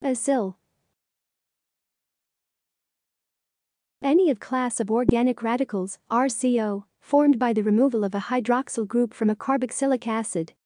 Acyl. Any of class of organic radicals, RCO, formed by the removal of a hydroxyl group from a carboxylic acid.